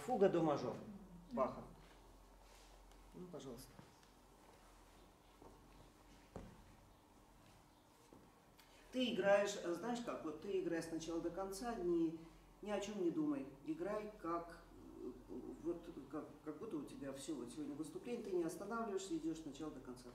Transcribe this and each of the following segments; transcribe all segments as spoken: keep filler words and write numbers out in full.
фуга до мажор Баха. Ну, пожалуйста. Ты играешь, знаешь как, вот ты играешь сначала до конца, ни, ни о чем не думай. Играй как, вот, как, как будто у тебя все, вот сегодня выступление, ты не останавливаешься, идешь сначала до конца.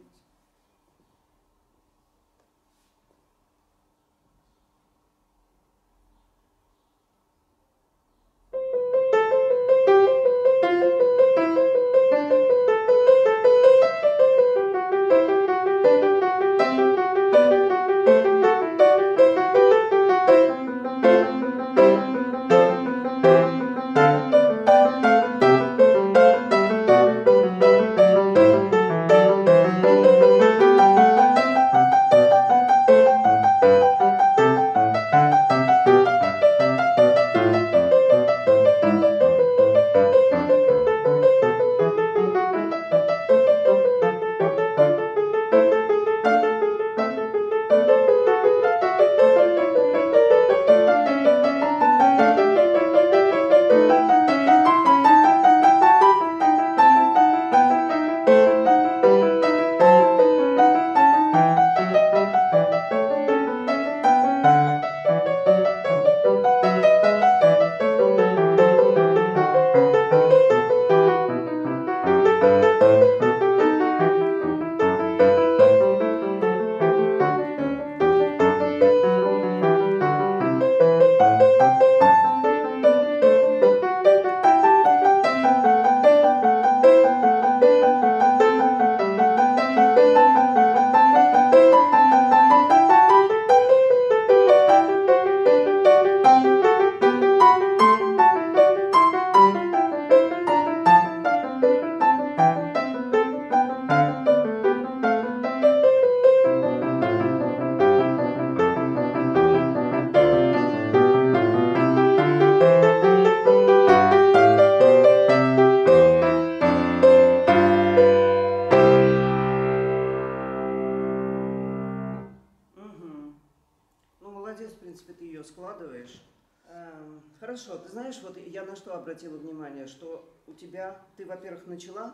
Хорошо, ты знаешь, вот я на что обратила внимание, что у тебя, ты, во-первых, начала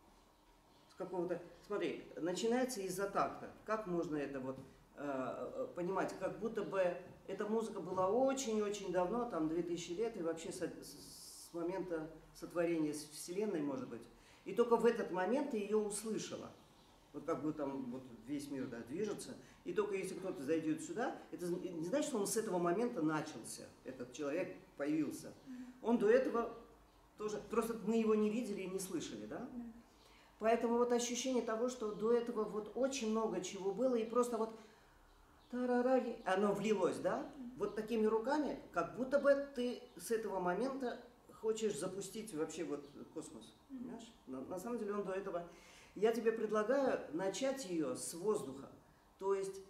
с какого-то, смотри, начинается из-за такта. Как можно это вот э, понимать? Как будто бы эта музыка была очень-очень давно, там две тысячи лет, и вообще с, с момента сотворения Вселенной, может быть. И только в этот момент ты ее услышала. Вот как бы там вот весь мир, да, движется. И только если кто-то зайдет сюда, это не значит, что он с этого момента начался, этот человек появился. Он до этого тоже, просто мы его не видели и не слышали, да? Да. Поэтому вот ощущение того, что до этого вот очень много чего было, и просто вот тарараги, оно влилось, да? Вот такими руками, как будто бы ты с этого момента хочешь запустить вообще вот космос, понимаешь? Но на самом деле он до этого... Я тебе предлагаю начать ее с воздуха. То есть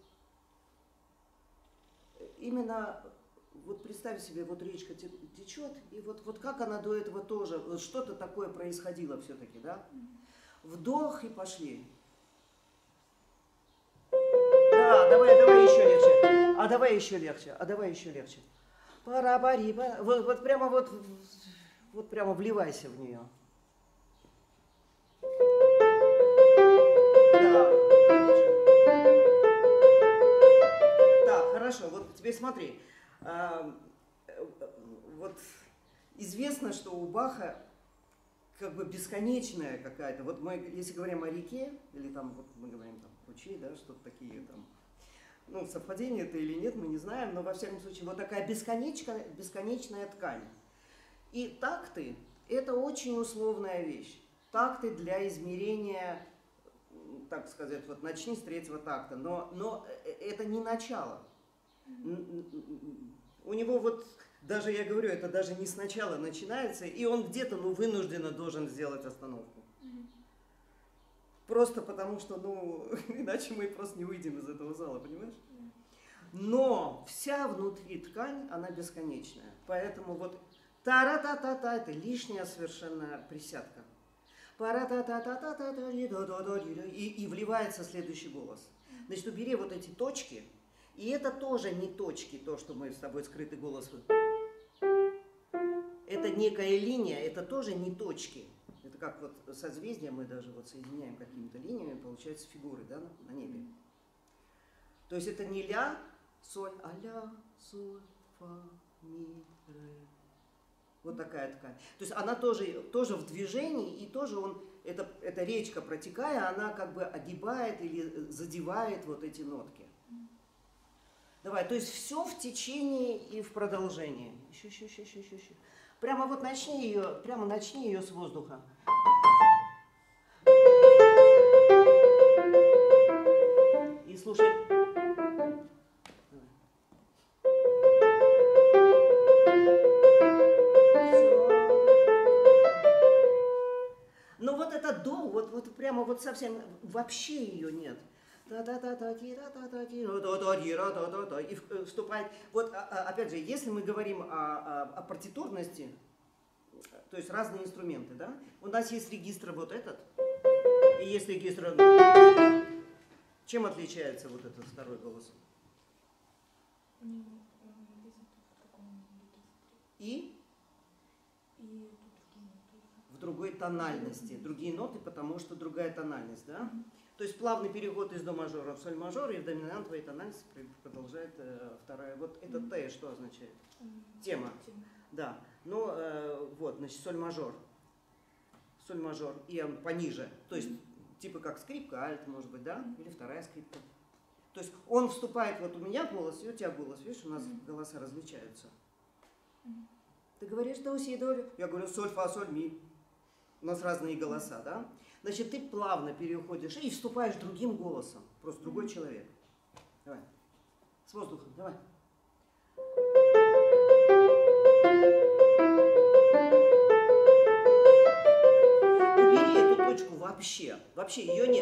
именно, вот представь себе, вот речка течет, и вот, вот как она до этого тоже, вот что-то такое происходило все-таки, да? Вдох и пошли. Да, давай, давай еще легче. А давай еще легче, а давай еще легче. Пара-пари, пара. Вот, вот прямо вот, вот прямо вливайся в нее. Хорошо, вот теперь смотри, а, вот известно, что у Баха как бы бесконечная какая-то, вот мы, если говорим о реке, или там, вот мы говорим там ручей, да, что-то такие там, ну, совпадение это или нет, мы не знаем, но во всяком случае, вот такая бесконечная, бесконечная ткань. И такты – это очень условная вещь. Такты для измерения, так сказать, вот начни с третьего такта, но, но это не начало. У него вот, даже я говорю, это даже не сначала начинается, и он где-то, ну, вынужденно должен сделать остановку. Просто потому что, ну, иначе мы просто не выйдем из этого зала, понимаешь? Но вся внутри ткань, она бесконечная. Поэтому вот та-ра-та-та-та, это лишняя совершенно присядка. Пара-та-та-та-та-та, и, и вливается следующий голос. Значит, убери вот эти точки. И это тоже не точки, то, что мы с тобой скрытый голос. Это это некая линия, это тоже не точки. Это как вот созвездия, мы даже вот соединяем какими-то линиями, получаются фигуры, да, на, на небе. То есть это не ля, соль, а ля, соль, фа, ми, ре. Вот такая такая. То есть она тоже, тоже в движении, и тоже он, это, эта речка протекая, она как бы огибает или задевает вот эти нотки. Давай, то есть все в течение и в продолжении. Еще, еще, еще, еще, еще, еще. Прямо вот начни ее, прямо начни ее с воздуха. И слушай. Но вот это до, вот, вот прямо вот совсем, вообще ее нет. И вступает. Вот опять же, если мы говорим о, о, о партитурности, то есть разные инструменты, да? У нас есть регистр вот этот, и есть регистр. Чем отличается вот этот второй голос? И? В другой тональности. Другие ноты, потому что другая тональность, да? То есть плавный переход из до мажора в соль мажор, и в доминантовой тональности продолжает э, вторая. Вот это Т что означает? Тема. Да. Ну, э, вот, значит, соль мажор. Соль мажор. И он пониже. То есть, типа как скрипка, альт, может быть, да? Или вторая скрипка. То есть он вступает, вот у меня голос, и у тебя голос. Видишь, у нас голоса различаются. Ты говоришь до, си, до. Я говорю соль, фа, соль, ми. У нас разные голоса, да? Значит, ты плавно переходишь и вступаешь другим голосом. Просто другой человек. Давай. С воздухом, давай. Убери эту точку вообще. Вообще ее нет.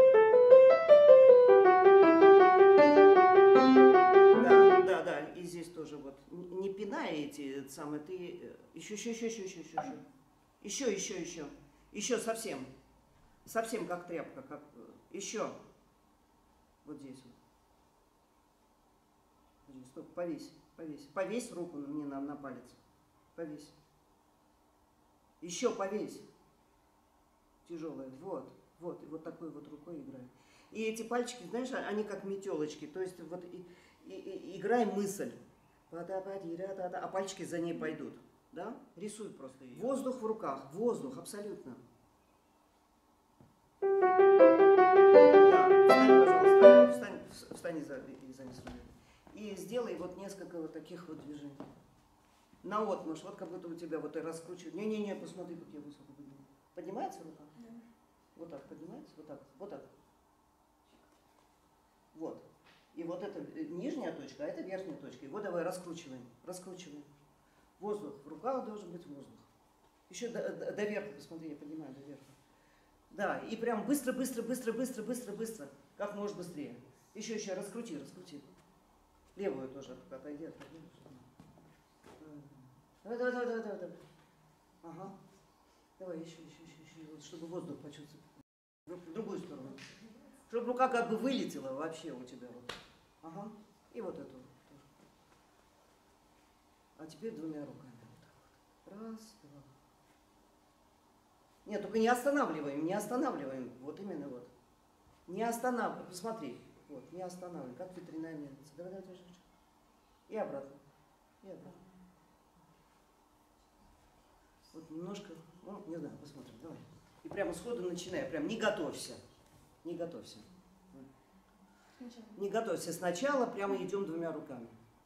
Да, да, да. И здесь тоже вот. Не пинай эти самые, ты... Еще, еще, еще, еще, еще, еще. Еще, еще, еще. Еще совсем. Совсем как тряпка. Как... Еще. Вот здесь вот. Стоп, повесь, повесь. Повесь руку мне на, на палец. Повесь. Еще повесь. Тяжелая. Вот, вот. И вот такой вот рукой играй. И эти пальчики, знаешь, они как метелочки. То есть вот и, и, и, играй мысль. А пальчики за ней пойдут. Да? Рисуй просто ее. Воздух в руках. Воздух, абсолютно. Да, встань, пожалуйста. Встань, встань за, за инструмент. И сделай вот несколько вот таких вот движений. Наотмашь, вот как будто у тебя вот и раскручивает. Не-не-не, посмотри, как я высоко поднимаю. Поднимается рука? Да. Вот так поднимается, вот так, вот так. Вот. И вот это нижняя точка, а это верхняя точка. Его давай раскручиваем, раскручиваем. Воздух. В руках должен быть воздух. Еще до, до, до верха, посмотри, я поднимаю до верха. Да, и прям быстро, быстро, быстро, быстро, быстро, быстро. Как можно быстрее. Еще, еще, раскрути, раскрути. Левую тоже отойди, отойди. Давай, давай, давай, давай, давай. Ага. Давай, еще, еще, еще, еще, чтобы воздух почувствовать. В другую сторону. Чтобы рука как бы вылетела вообще у тебя. Вот. Ага. И вот эту. А теперь двумя руками. Вот так вот. Раз, два. Нет, только не останавливаем, не останавливаем. Вот именно вот. Не останавливаем. Посмотри. Вот, не останавливаем. Как ветряная мельница. Давай, давай, давай. И обратно. И обратно. Вот немножко, ну, не знаю, посмотрим. Давай. И прямо сходу начинай. Прям не готовься. Не готовься. Сначала. Не готовься. Сначала прямо идем двумя руками.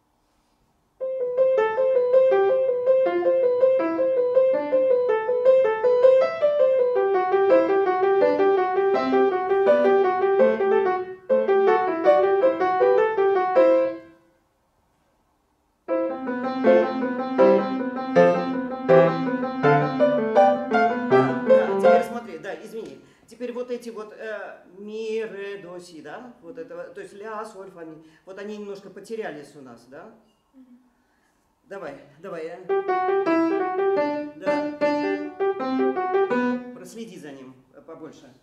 Вот эти вот э, ми, ре, до, си, да, вот это, то есть ля, соль, фа, ми, вот они немножко потерялись у нас, да? Mm-hmm. Давай, давай, а? Да. Проследи за ним побольше.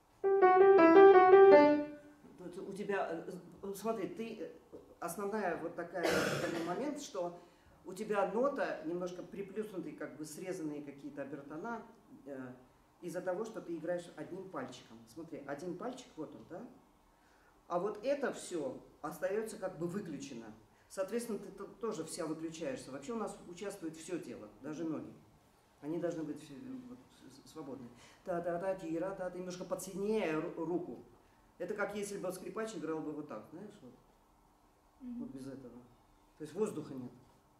Вот у тебя, смотри, ты, основная вот такая, такой момент, что у тебя нота немножко приплюснутые, как бы срезанные какие-то обертона э, из-за того, что ты играешь одним пальчиком. Смотри, один пальчик, вот он, да? А вот это все остается как бы выключено. Соответственно, ты тоже вся выключаешься. Вообще у нас участвует все тело, даже ноги. Они должны быть вот, свободны. Та-та-та, тира-та, ты немножко подсильнее руку. Это как если бы скрипач играл бы вот так, знаешь, вот, mm-hmm. вот без этого. То есть воздуха нет.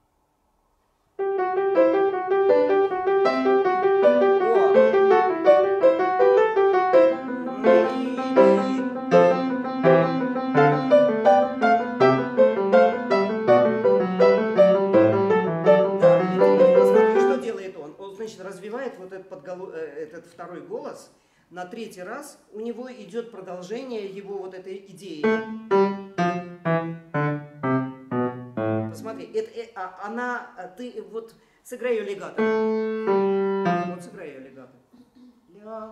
Развивает вот этот, подголо... этот второй голос, на третий раз у него идет продолжение его вот этой идеи. Посмотри, это, это, она, ты вот сыграй ее легато. Вот сыграй ее легато. Ля.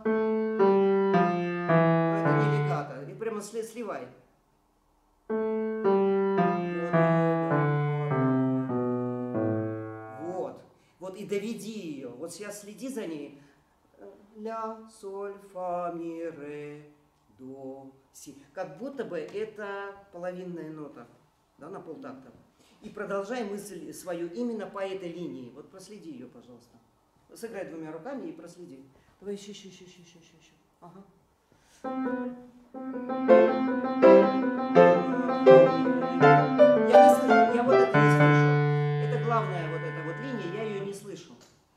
Это не легато, и прямо сливай. Вот, и доведи ее. Вот сейчас следи за ней. Ля, соль, фа, ми, ре, до, си. Как будто бы это половинная нота, да, на полтакта. И продолжай мысль свою именно по этой линии. Вот проследи ее, пожалуйста. Сыграй двумя руками и проследи. Давай еще, еще, еще, еще, еще, еще. Ага. Я не слышу, я вот это не слышу. Это главная вот эта вот линия, я ее не слышу.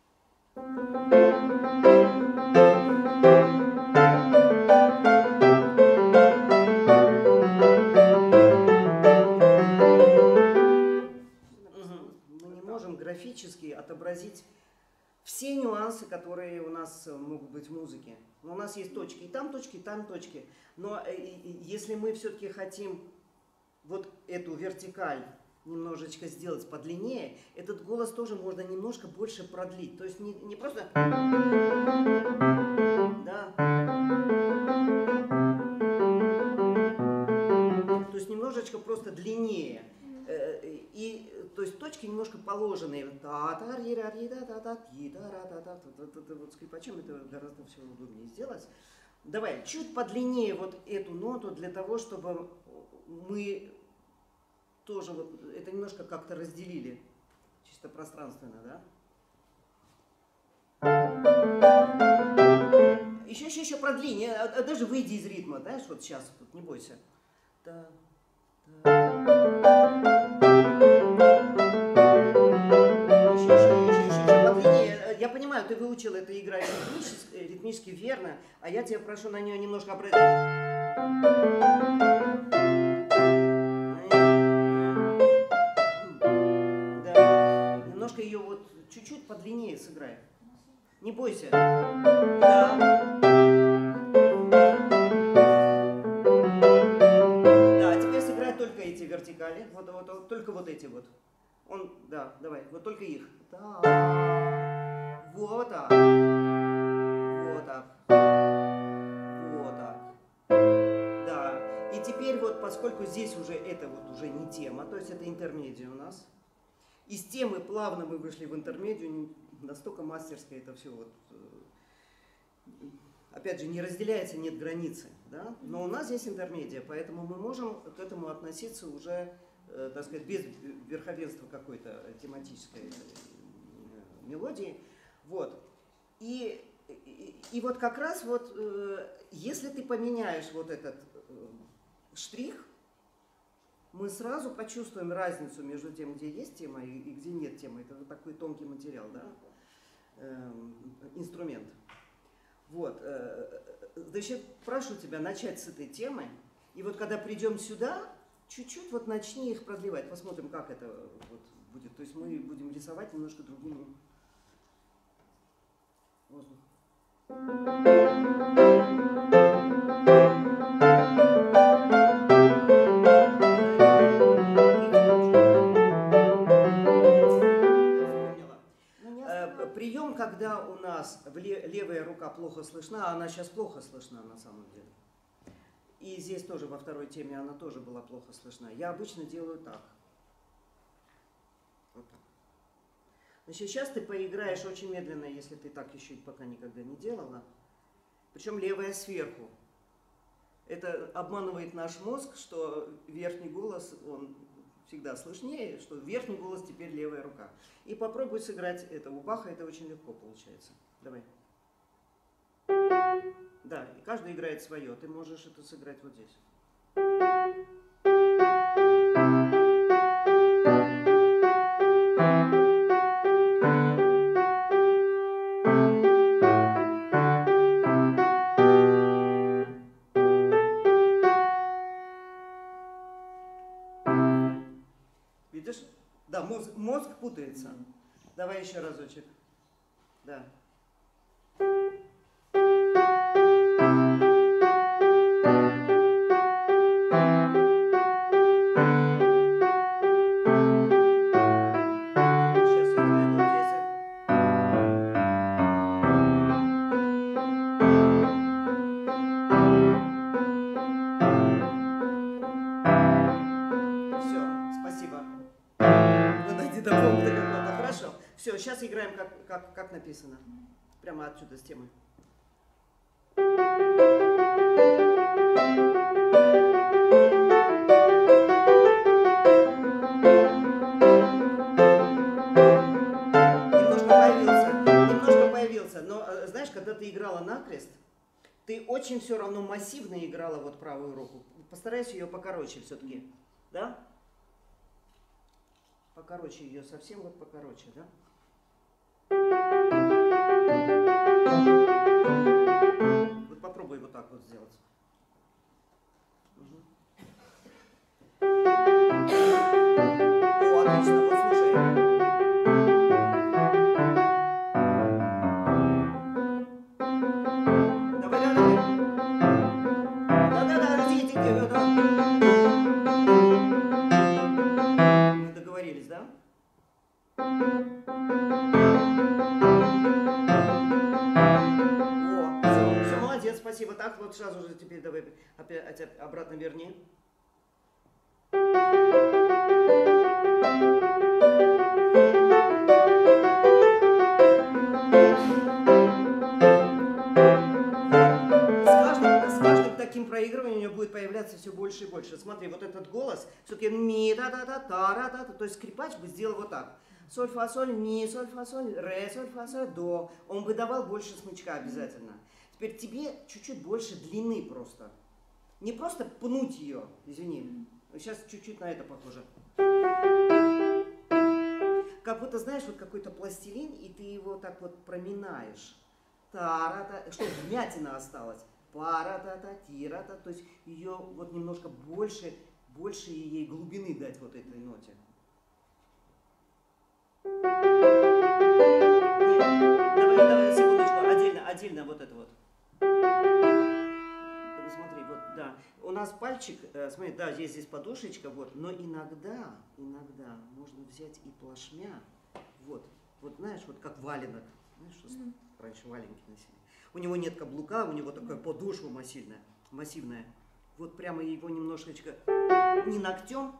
Мы не можем графически отобразить все нюансы, которые у нас могут быть в музыке. Но у нас есть точки и там точки, и там точки. Но если мы все-таки хотим вот эту вертикаль немножечко сделать подлиннее, этот голос тоже можно немножко больше продлить. То есть не, не просто... Да. То есть немножечко просто длиннее. И, то есть точки немножко положенные. Вот скрипачам это гораздо все удобнее сделать. Давай, чуть подлиннее вот эту ноту для того, чтобы мы тоже вот это немножко как-то разделили. Чисто пространственно, да? Еще, еще, еще продли. Даже выйди из ритма, знаешь, вот сейчас, вот, не бойся. Я понимаю, ты выучил это играть ритмически, ритмически верно, а я тебя прошу на нее немножко обратить. Да. Немножко ее вот чуть-чуть подлиннее сыграй. Не бойся. Да. Да, а теперь сыграй только эти вертикали. Вот, вот, вот, только вот эти вот. Он, да, давай, вот только их. Да. Вот так. Вот так. Вот так. Да. И теперь вот, поскольку здесь уже это вот уже не тема, то есть это интермедиа у нас. Из темы плавно мы вышли в интермедиу, настолько мастерски это все вот. Опять же, не разделяется, нет границы, да? Но у нас здесь интермедиа, поэтому мы можем к этому относиться уже, э, так сказать, без верховенства какой-то тематической мелодии. Вот. И, и, и вот как раз вот, э, если ты поменяешь вот этот э, штрих, мы сразу почувствуем разницу между тем, где есть тема и, и где нет темы. Это вот такой тонкий материал, да? э, инструмент. Вот. Значит, прошу тебя начать с этой темы. И вот когда придем сюда, чуть-чуть вот начни их продлевать. Посмотрим, как это вот будет. То есть мы будем рисовать немножко другими воздухом. Прием, когда у нас левая рука плохо слышна, она сейчас плохо слышна на самом деле. И здесь тоже во второй теме она тоже была плохо слышна. Я обычно делаю так. Вот так. Значит, сейчас ты поиграешь очень медленно, если ты так еще пока никогда не делала. Причем левая сверху. Это обманывает наш мозг, что верхний голос, он всегда слышнее, что верхний голос теперь левая рука. И попробуй сыграть это. У Баха это очень легко получается. Давай. Да, и каждый играет свое. Ты можешь это сыграть вот здесь. Видишь? Да, мозг, мозг путается. Давай еще разочек. Да. Все, сейчас играем, как, как, как написано. Прямо отсюда, с темы. Немножко появился, немножко появился. Но, знаешь, когда ты играла накрест, ты очень все равно массивно играла вот правую руку. Постарайся ее покороче все-таки. Да? Покороче ее, совсем вот покороче, да? Вот попробуй вот так вот сделать. Угу. О, отлично, вот слушай. Давай, давай, давай. Да-да-да, разъедете, да. Мы договорились, да? Спасибо. Так, вот сразу же теперь давай опять обратно верни. С каждым, с каждым таким проигрыванием у нее будет появляться все больше и больше. Смотри, вот этот голос, все-таки ми, та та та та та та то есть скрипач бы сделал вот так. Соль, фа, соль, ми, соль, фа, соль, ре, соль, фа, соль, до. Он бы давал больше смычка обязательно. Теперь тебе чуть-чуть больше длины просто. Не просто пнуть ее, извини. Сейчас чуть-чуть на это похоже. Как будто, знаешь, вот какой-то пластилин, и ты его так вот проминаешь. Та-ра-та, чтобы вмятина осталась. Пара-та-та, тира-та. То есть ее вот немножко больше, больше ей глубины дать вот этой ноте. Давай, давай, секундочку, отдельно, отдельно вот это вот. Смотри, вот, да. У нас пальчик, э, смотри, да, есть здесь подушечка, вот, но иногда, иногда можно взять и плашмя, вот, вот, знаешь, вот как валенок, знаешь, что mm-hmm. раньше валенки носили. У него нет каблука, у него такая подошва массивная, массивная. Вот прямо его немножечко, не ногтем,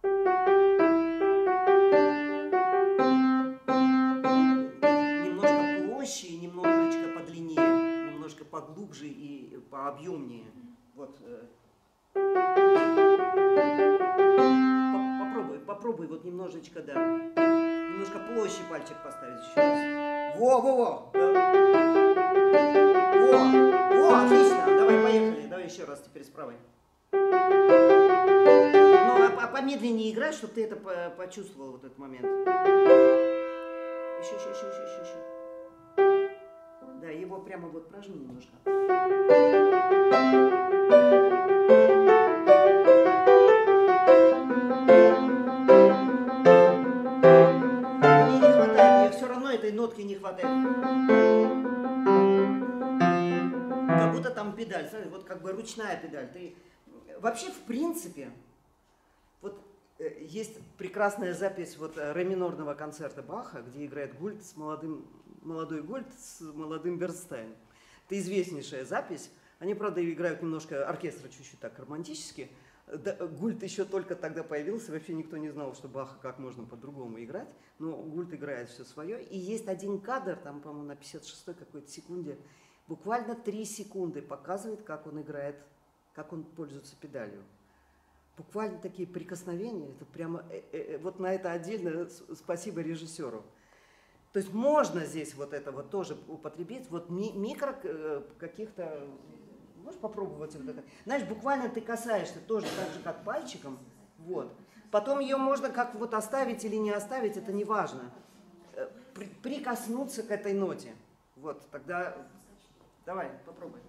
немножко проще и немножечко подлиннее, немножко поглубже и пообъемнее. Вот. Попробуй, попробуй вот немножечко, да. Немножко площадь пальчик поставить еще раз. Во, во, во. Да. Во, во, отлично. Давай, поехали. Давай еще раз теперь с правой. Ну, а, а помедленнее играй, чтобы ты это почувствовал, вот этот момент. Еще, еще, еще, еще, еще, еще. Да, его прямо вот прожми немножко. Мне не хватает, мне все равно этой нотки не хватает. Как будто там педаль, смотри, вот как бы ручная педаль. Ты... Вообще, в принципе, вот э, есть прекрасная запись вот ре минорного концерта Баха, где играет Гульд с молодым, молодой Гульд с молодым Бернстейном. Это известнейшая запись. Они, правда, играют немножко, оркестр чуть-чуть так романтически. да, гульт еще только тогда появился, вообще никто не знал, что Баха как можно по-другому играть, но гульт играет все свое. И есть один кадр, там, по-моему, на пятьдесят шестой какой-то секунде, буквально три секунды показывает, как он играет, как он пользуется педалью. Буквально такие прикосновения, это прямо, э, э, вот на это отдельно спасибо режиссеру. То есть можно здесь вот это вот тоже употребить, вот ми микро э, каких-то, можешь попробовать вот это. Знаешь, буквально ты касаешься тоже так же, как пальчиком, вот. Потом ее можно как вот оставить или не оставить, это не важно. При, прикоснуться к этой ноте, вот, тогда, давай, попробуй.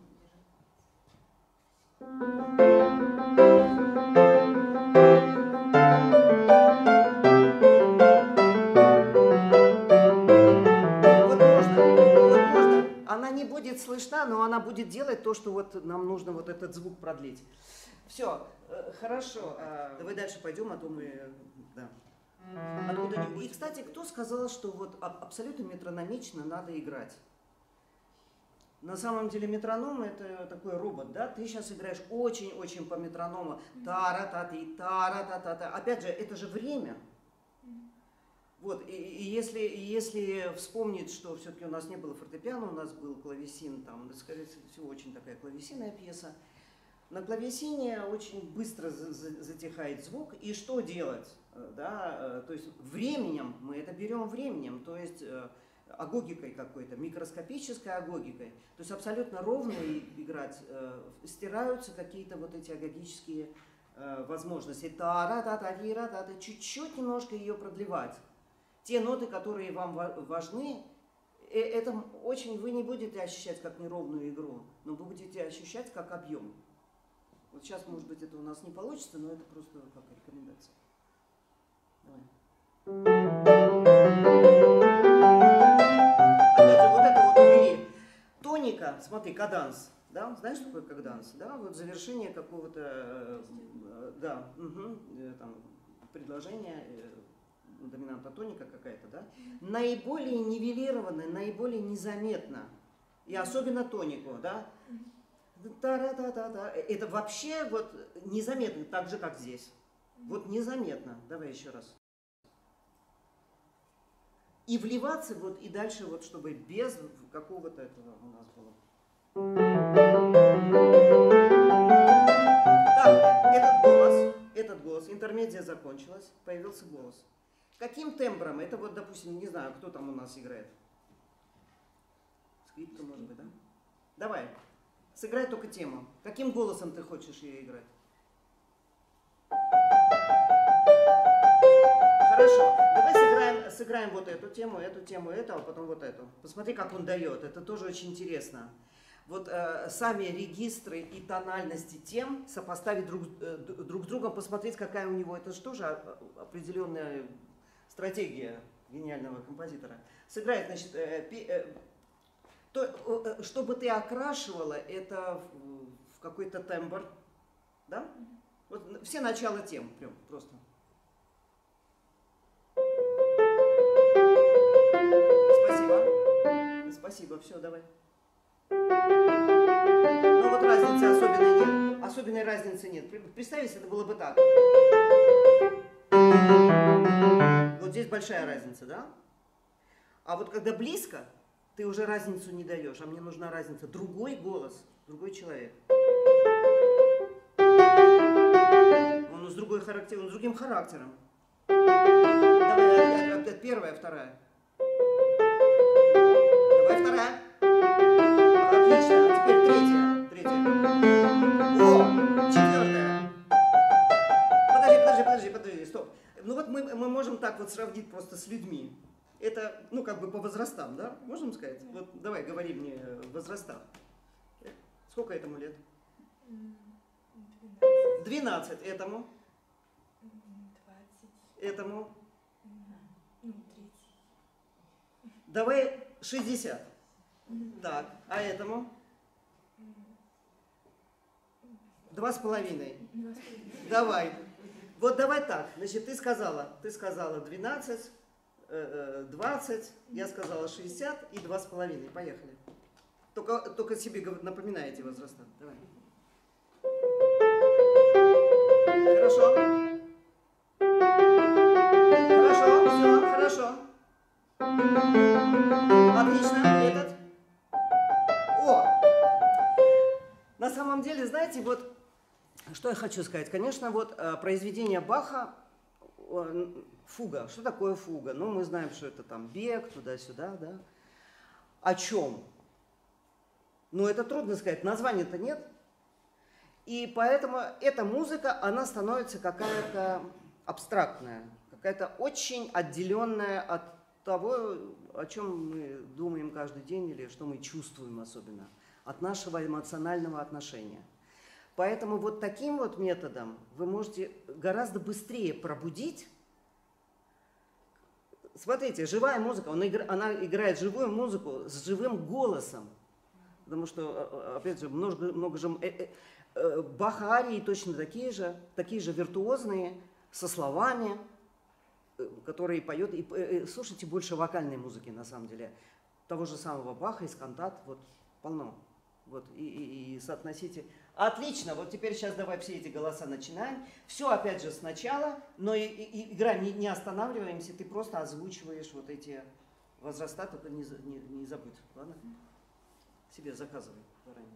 Она не будет слышна, но она будет делать то, что вот нам нужно вот этот звук продлить. Все, хорошо. Давай дальше пойдем, а то мы... Да. Откуда... И, кстати, кто сказал, что вот абсолютно метрономично надо играть? На самом деле метроном — это такой робот, да? Ты сейчас играешь очень-очень по метроному. Тара-та-ти, тара-та-та-та. Опять же, это же время. Вот, и, и если, если вспомнить, что все-таки у нас не было фортепиано, у нас был клавесин, там, скорее всего, очень такая клавесинная пьеса. На клавесине очень быстро за, за, затихает звук, и что делать? Да? То есть временем, мы это берем временем, то есть агогикой какой-то, микроскопической агогикой. То есть абсолютно ровно играть, стираются какие-то вот эти агогические возможности. Та-ра-та-та-ри-ра-та-та, чуть-чуть немножко ее продлевать. Те ноты, которые вам важны, это очень вы не будете ощущать как неровную игру, но вы будете ощущать как объем. Вот сейчас, может быть, это у нас не получится, но это просто как рекомендация. Давай. Опять же, вот это вот убери. Тоника, смотри, каданс. Да? Знаешь, что такое каданс? Да? Вот завершение какого-то да, угу, там, предложения. Доминанта тоника какая-то, да, наиболее нивелированно, наиболее незаметно. И особенно тонику, да. Та-ра-та-та-та. Это вообще вот незаметно, так же, как здесь. Вот незаметно. Давай еще раз. И вливаться вот и дальше, вот, чтобы без какого-то этого у нас было. Так, этот голос, этот голос, интермедия закончилась, появился голос. Каким тембром? Это вот, допустим, не знаю, кто там у нас играет. Скрипка, может быть, да? Давай, сыграй только тему. Каким голосом ты хочешь ее играть? Хорошо, давай сыграем, сыграем вот эту тему, эту тему, эту, а потом вот эту. Посмотри, как он дает, это тоже очень интересно. Вот э, сами регистры и тональности тем сопоставить друг, э, друг с другом, посмотреть, какая у него, это же тоже определенная... стратегия гениального композитора. Сыграет, значит, э, э, то, э, чтобы ты окрашивала это в, в какой-то тембр, да? Вот все начала тем, прям просто. Спасибо. Спасибо, все, давай. Ну вот разницы особенной нет. Особенной разницы нет. Представь, если это было бы так. Вот здесь большая разница, да? А вот когда близко, ты уже разницу не даешь, а мне нужна разница. Другой голос, другой человек. Он с, другой характер, он с другим характером. Давай, опять первая, вторая. Давай вторая. Отлично, а теперь третья. Третья. О, четвертая. Подожди, подожди, подожди, подожди, стоп. Ну вот мы, мы можем так вот сравнить просто с людьми. Это, ну, как бы по возрастам, да? Можем сказать? Вот давай, говори мне возраста. Сколько этому лет? двенадцать. Этому? двадцать. Этому? Ну, тридцать. Давай шестьдесят. Так, а этому? Два с половиной. Давай. Вот давай так. Значит, ты сказала, ты сказала двенадцать, двадцать, я сказала шестьдесят и два с половиной. Поехали. Только, только себе напоминайте возраста. Давай. Хорошо. Хорошо, все, хорошо. Отлично, этот. О! На самом деле, знаете, вот, что я хочу сказать. Конечно, вот произведение Баха, фуга. Что такое фуга? Ну, мы знаем, что это там бег, туда-сюда, да. О чем? Ну, это трудно сказать. Названия-то нет. И поэтому эта музыка, она становится какая-то абстрактная, какая-то очень отделенная от того, о чем мы думаем каждый день или что мы чувствуем особенно, от нашего эмоционального отношения. Поэтому вот таким вот методом вы можете гораздо быстрее пробудить. Смотрите, живая музыка, она играет живую музыку с живым голосом. Потому что, опять же, много, много же... Бах арии точно такие же, такие же виртуозные, со словами, которые поет. И слушайте больше вокальной музыки, на самом деле. Того же самого Баха из кантат, вот, полно. Вот, и, и, и соотносите. Отлично, вот теперь сейчас давай все эти голоса начинаем. Все опять же сначала, но и, и, игра, не, не останавливаемся, ты просто озвучиваешь вот эти возраста, только не, не, не забудь, ладно? Себе заказывай заранее.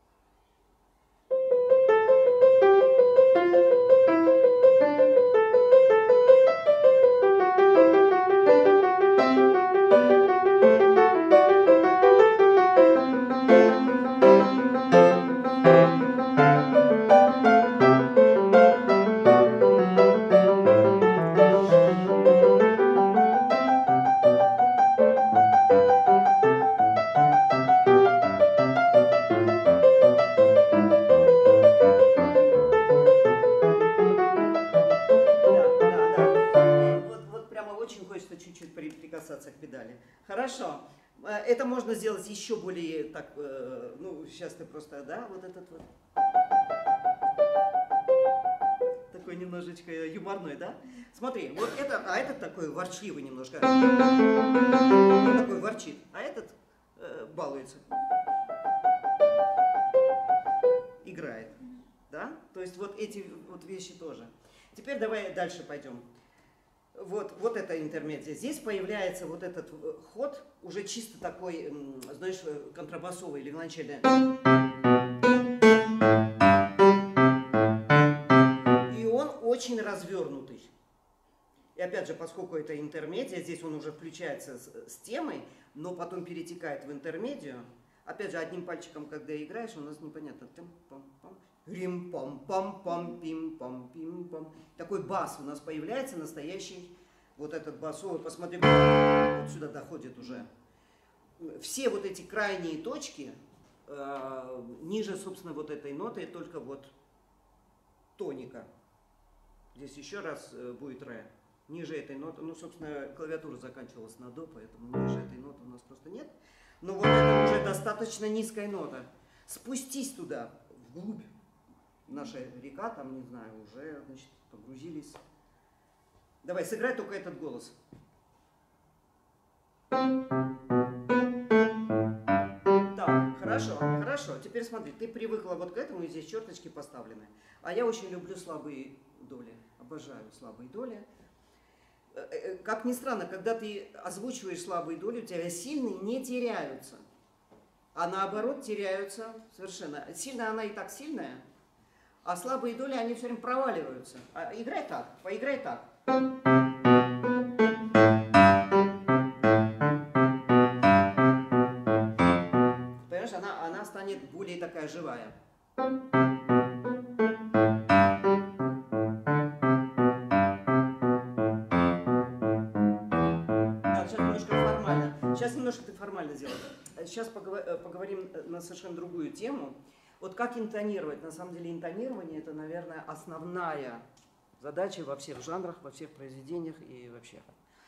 К педали. Хорошо. Это можно сделать еще более так, ну, сейчас ты просто, да, вот этот вот. Такой немножечко юморной, да? Смотри, вот это, а этот такой ворчливый немножко. Он такой ворчит, а этот э, балуется. Играет, да? То есть вот эти вот вещи тоже. Теперь давай дальше пойдем. Вот, вот это интермедия. Здесь появляется вот этот ход, уже чисто такой, знаешь, контрабасовый, или вначале. И он очень развернутый. И опять же, поскольку это интермедия, здесь он уже включается с, с темой, но потом перетекает в интермедию. Опять же, одним пальчиком, когда играешь, у нас непонятно. Рим-пам-пам-пам-пим-пам-пим-пам. Такой бас у нас появляется, настоящий, вот этот басовый, посмотри, вот сюда доходит уже. Все вот эти крайние точки, э, ниже, собственно, вот этой ноты, только вот тоника. Здесь еще раз э, будет ре. Ниже этой ноты, ну, собственно, клавиатура заканчивалась на до, поэтому ниже этой ноты у нас просто нет. Но вот это уже достаточно низкая нота. Спустись туда, вглубь. Наша река, там, не знаю, уже, значит, погрузились. Давай, сыграй только этот голос. Так, хорошо, хорошо. Теперь смотри, ты привыкла вот к этому, и здесь черточки поставлены. А я очень люблю слабые доли. Обожаю слабые доли. Как ни странно, когда ты озвучиваешь слабые доли, у тебя сильные не теряются. А наоборот, теряются совершенно. Сильная она и так сильная. А слабые доли, они все время проваливаются. А играй так, поиграй так. Понимаешь, она, она станет более такая живая. Так, сейчас немножко формально. Сейчас немножко ты формально сделаешь. Сейчас поговорим на совершенно другую тему. Вот как интонировать? На самом деле интонирование — это, наверное, основная задача во всех жанрах, во всех произведениях и вообще.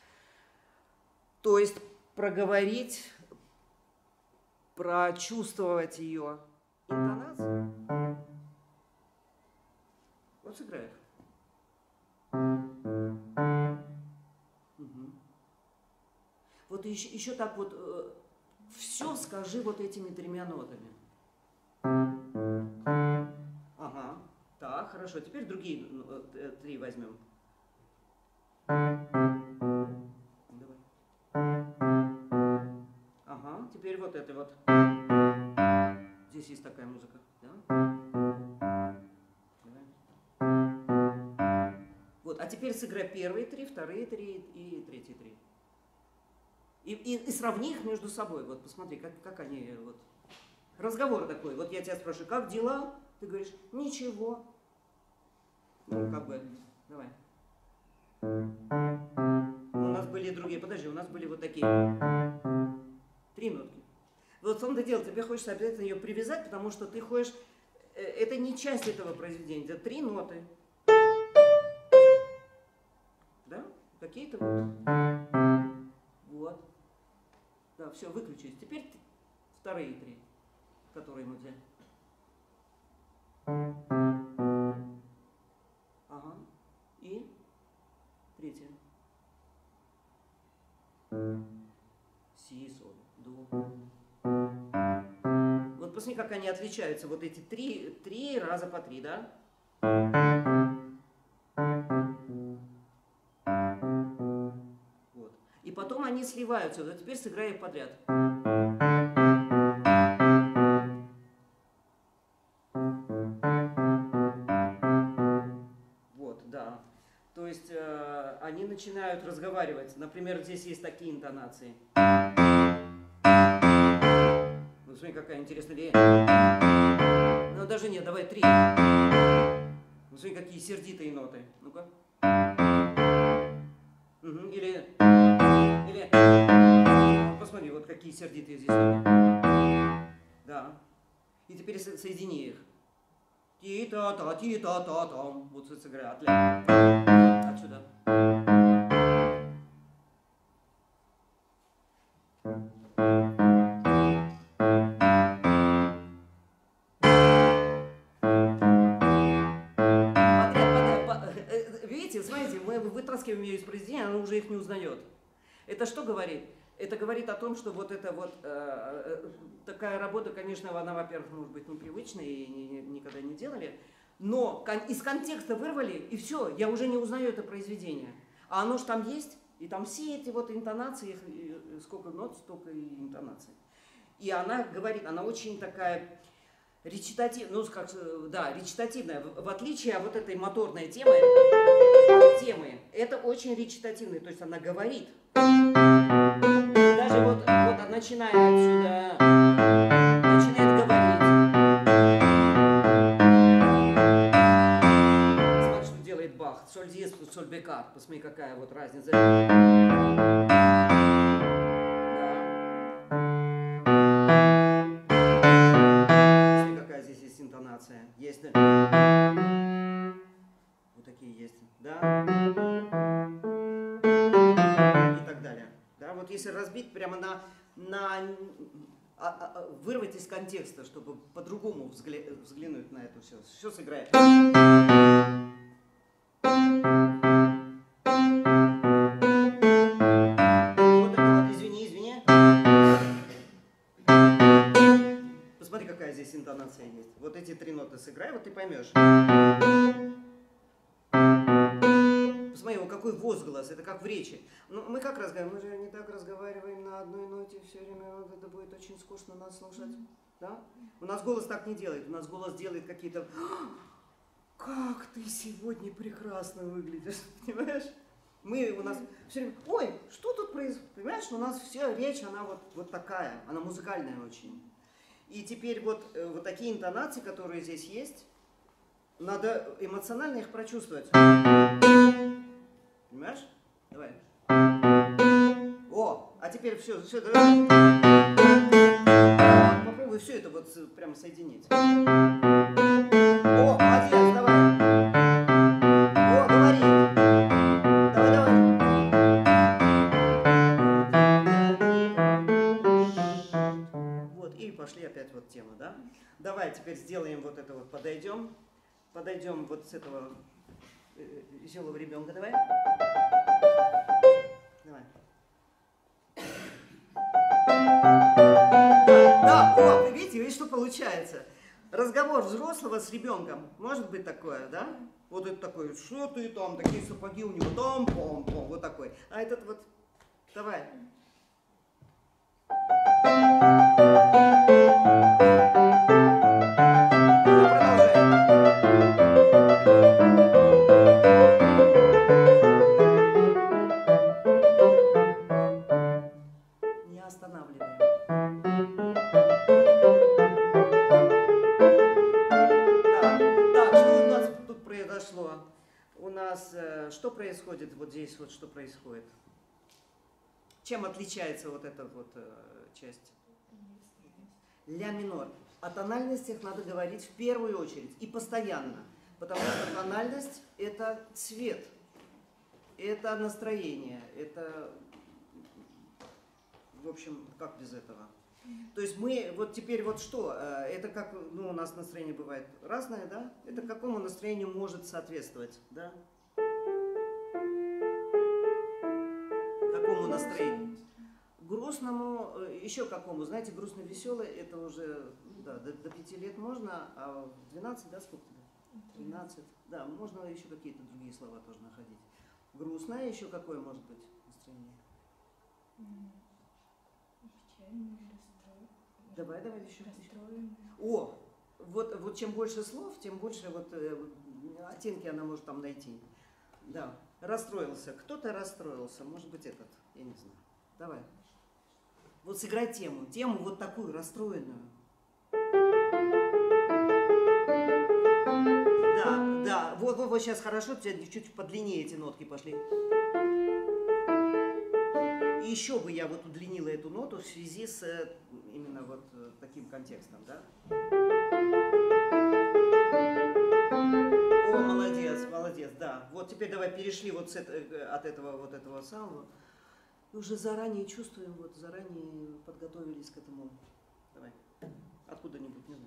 То есть проговорить, прочувствовать ее интонацию. Вот сыграй. Угу. Вот еще, еще так вот э, все скажи вот этими тремя нотами. Ага, так. хорошо. Теперь другие три возьмем. Давай. Ага, теперь вот это вот. Здесь есть такая музыка. Да? Давай. Вот, а теперь сыграй первые три, вторые три и третьи три. И, и, и сравни их между собой. Вот посмотри, как, как они... Вот. Разговор такой. Вот я тебя спрашиваю, как дела? Ты говоришь, ничего. Ну, как бы, давай. У нас были другие, подожди, у нас были вот такие. Три нотки. Вот в том-то дело, тебе хочется обязательно ее привязать, потому что ты хочешь... Это не часть этого произведения, это три ноты. Да? Какие-то вот. Вот. Да, все, выключись. Теперь вторые три, которые мы взяли. Ага. И третья. Си, соль, до. Вот посмотри, как они отличаются. Вот эти три, три раза по три, да? Вот. И потом они сливаются. Вот теперь сыграй их подряд. То есть э, они начинают разговаривать. Например, здесь есть такие интонации. Ну, смотри, какая интересная идея. Ну, даже нет, давай три. Ну, смотри, какие сердитые ноты. Ну-ка. Угу. Или... Или... Ну, посмотри, вот какие сердитые здесь ноты. Да. И теперь со соедини их. Ти-та-та, ти-та-та-там. Вот сыграй. Отлично. Отсюда. Видите, смотрите, мы вытаскиваем ее из произведения, она уже их не узнает. Это что говорит? Это говорит о том, что вот эта вот э, такая работа, конечно, она, во-первых, может быть непривычная и ни, ни, никогда не делали, но из контекста вырвали, и все, я уже не узнаю это произведение. А оно же там есть, и там все эти вот интонации, их, сколько нот, столько и интонаций. И она говорит, она очень такая речитативная, ну, как, да, речитативная, в, в отличие от вот этой моторной темы, темы, это очень речитативная, то есть она говорит. Даже вот, вот начиная отсюда, начинает говорить. Смотри, что делает Бах. Соль диез, соль бекар. Посмотри, какая вот разница. Да. Посмотри, какая здесь есть интонация. Есть. Вот такие есть. Да. И так далее. Да, вот если разбить прямо на, на а, а, вырвать из контекста, чтобы по-другому взгля, взглянуть на это все. Все сыграет. Вот это вот, извини, извини. Посмотри, какая здесь интонация есть. Вот эти три ноты сыграй, вот ты поймешь. Посмотри, вот какой возглас, это как в речи. Ну, мы как разговариваем? Мы же не так разговариваем на одной ноте все время, это будет очень скучно нас слушать. Да? У нас голос так не делает, у нас голос делает какие-то... Как ты сегодня прекрасно выглядишь, понимаешь? Мы у нас все время... Ой, что тут происходит? Понимаешь, у нас вся речь, она вот, вот такая, она музыкальная очень. И теперь вот, вот такие интонации, которые здесь есть, надо эмоционально их прочувствовать. Понимаешь? Давай. О, а теперь все, все, давай. Попробуй все это вот прямо соединить. О, молодец, давай. О, говори. Давай, давай. Вот, и пошли опять вот тема, да? Давай теперь сделаем вот это вот, подойдем. Подойдем вот с этого веселого ребенка, давай. Давай. Да, да, о, вы видите, видите, что получается? Разговор взрослого с ребенком. Может быть такое, да? Вот это такой, что ты там, такие сапоги у него, там, пом, пом, вот такой. А этот вот, давай. Не останавливаем. Произошло. У нас э, что происходит вот здесь, вот что происходит? Чем отличается вот эта вот э, часть? Ля минор. О тональностях надо говорить в первую очередь и постоянно, потому что тональность – это цвет, это настроение, это, в общем, как без этого? То есть мы, вот теперь вот что, это как, ну у нас настроение бывает разное, да? Это какому настроению может соответствовать, да? Какому настроению? Грустному, еще какому, знаете, грустно-веселый, это уже, да, до, до пяти лет можно, а в двенадцать, да, сколько тебе? тринадцать, да, можно еще какие-то другие слова тоже находить. Грустное еще какое может быть настроение? Давай, давай еще. О, вот, вот чем больше слов, тем больше вот э, оттенки она может там найти. Да, расстроился. Кто-то расстроился, может быть этот, я не знаю. Давай. Вот сыграй тему, тему вот такую расстроенную. Да, да, вот, вот, вот сейчас хорошо, у тебя чуть подлиннее эти нотки пошли. И еще бы я вот удлинила эту ноту в связи с именно вот таким контекстом, да? О, молодец, молодец, да. Вот теперь давай перешли вот с это, от этого вот этого самого. И уже заранее чувствуем, вот заранее подготовились к этому. Давай, откуда-нибудь, не знаю.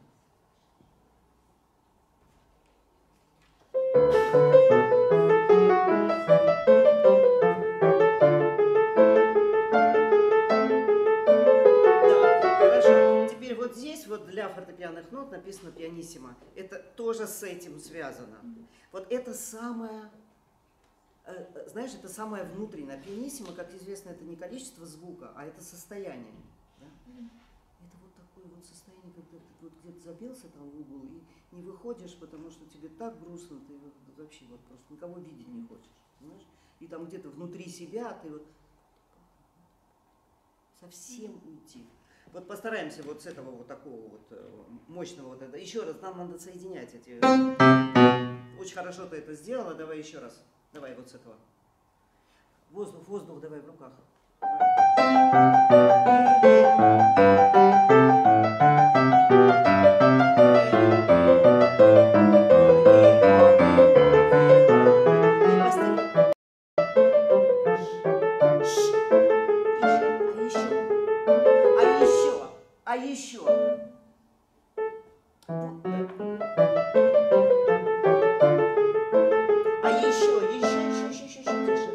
Вот здесь вот для фортепианных нот написано пианиссимо. Это тоже с этим связано. Вот это самое, знаешь, это самое внутреннее. Пианиссимо, как известно, это не количество звука, а это состояние. Да? Это вот такое вот состояние, когда ты вот где-то забился там в угол и не выходишь, потому что тебе так грустно, ты вообще вот просто никого видеть не хочешь. Понимаешь? И там где-то внутри себя ты вот совсем уйти. Вот постараемся вот с этого вот такого вот мощного вот это. Еще раз, нам надо соединять эти. Очень хорошо ты это сделала. Давай еще раз. Давай вот с этого. Воздух, воздух давай в руках. А еще. А еще, еще, еще, еще, еще, еще тише.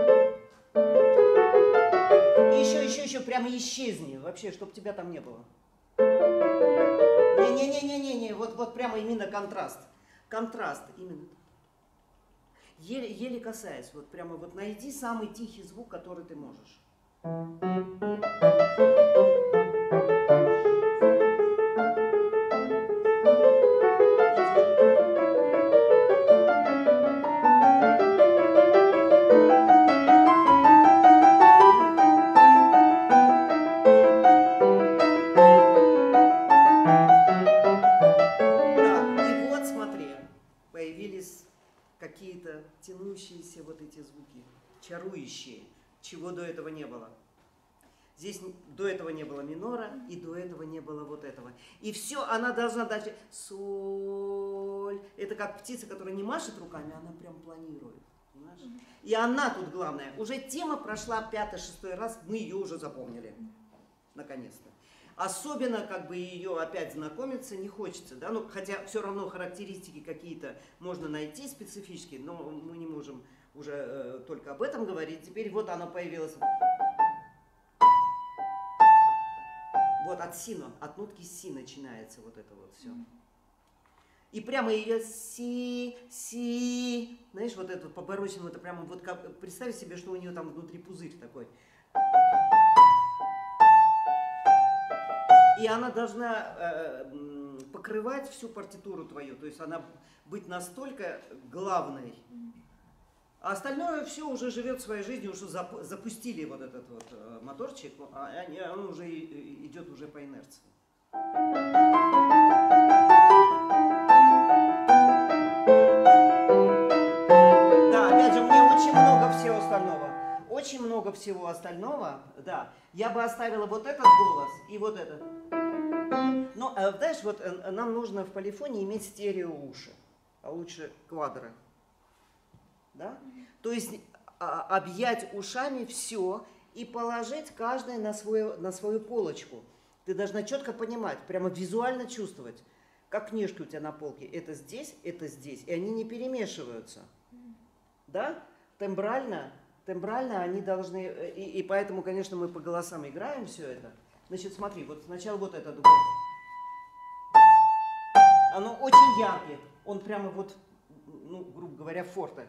Еще, еще, еще, прямо исчезни. Вообще, чтобы тебя там не было. Не-не-не-не-не, вот, вот прямо именно контраст. Контраст именно. Еле, еле касаясь, вот прямо вот найди самый тихий звук, который ты можешь. Какие-то тянущиеся вот эти звуки, чарующие, чего до этого не было. Здесь до этого не было минора, и до этого не было вот этого. И все, она должна дальше соль. Это как птица, которая не машет руками, она прям планирует. Понимаешь? И она тут главная. Уже тема прошла пятый-шестой раз, мы ее уже запомнили. Наконец-то. Особенно как бы ее опять знакомиться не хочется, да, ну, хотя все равно характеристики какие-то можно найти специфические, но мы не можем уже э, только об этом говорить. Теперь вот она появилась. Вот от си, от нотки си начинается вот это вот все. И прямо ее си, си, знаешь, вот это вот по Боросину, это прямо вот как, представь себе, что у нее там внутри пузырь такой. И она должна э, покрывать всю партитуру твою, то есть она быть настолько главной. А остальное все уже живет своей жизнью, уже запустили вот этот вот моторчик, а он уже идет уже по инерции. Да, опять же, мне очень много всего остального. Очень много всего остального, да. Я бы оставила вот этот голос и вот этот. Но, знаешь, вот нам нужно в полифонии иметь стерео уши, а лучше квадро. Да? То есть а, объять ушами все и положить каждое на, свою, на свою полочку. Ты должна четко понимать, прямо визуально чувствовать, как книжки у тебя на полке. Это здесь, это здесь. И они не перемешиваются. Да? Тембрально, тембрально они должны... И, и поэтому, конечно, мы по голосам играем все это. Значит, смотри, вот сначала вот этот год. Оно очень яркое. Он прямо вот, ну, грубо говоря, форте.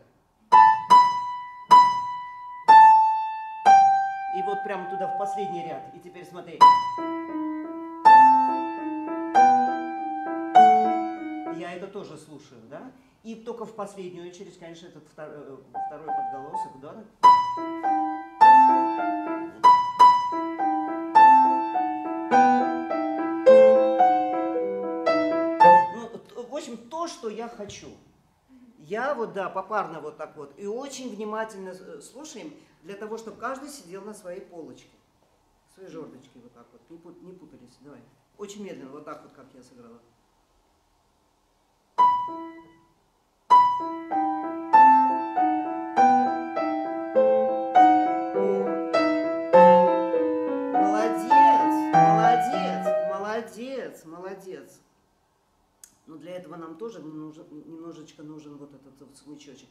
И вот прямо туда в последний ряд. И теперь смотри. Я это тоже слушаю, да? И только в последнюю очередь, конечно, этот второй, второй подголосок, да? Ну, в общем, то, что я хочу. Я вот, да, попарно вот так вот. И очень внимательно слушаем, для того, чтобы каждый сидел на своей полочке. Своей жердочке вот так вот. Не, пут, не путались. Давай. Очень медленно, вот так вот, как я сыграла. Молодец, молодец. Но для этого нам тоже нужен, немножечко нужен вот этот вот смычочек.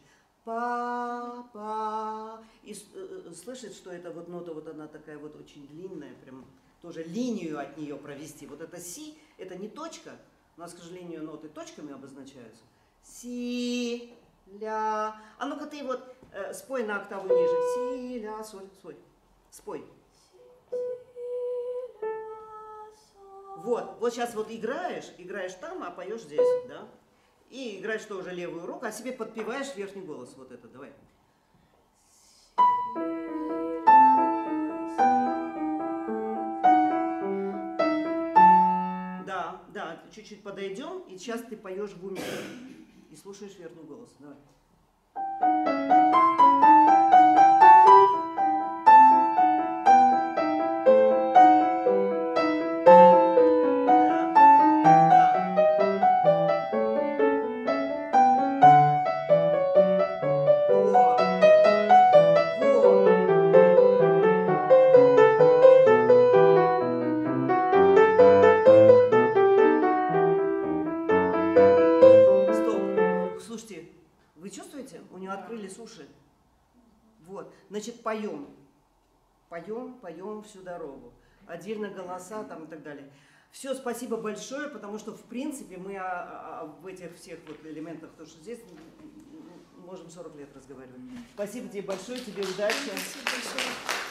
Па-па. И э, слышать, что это вот нота, вот она такая вот очень длинная, прям тоже линию от нее провести. Вот это си, это не точка. У нас, к сожалению, ноты точками обозначаются. Си, ля. А ну-ка ты вот э, спой на октаву ниже. Си, ля, соль, соль. Спой. Вот, вот сейчас вот играешь, играешь там, а поешь здесь, да? И играешь тоже левую руку, а себе подпеваешь верхний голос. Вот это, давай. Да, да, чуть-чуть подойдем, и сейчас ты поешь в уме. И слушаешь верхний голос. Давай. Уши. Вот, значит, поем. Поем, поем всю дорогу. Отдельно голоса там и так далее. Все, спасибо большое, потому что, в принципе, мы о, о, в этих всех вот элементах, то, что здесь, можем сорок лет разговаривать. Спасибо тебе большое, тебе удачи. Спасибо большое.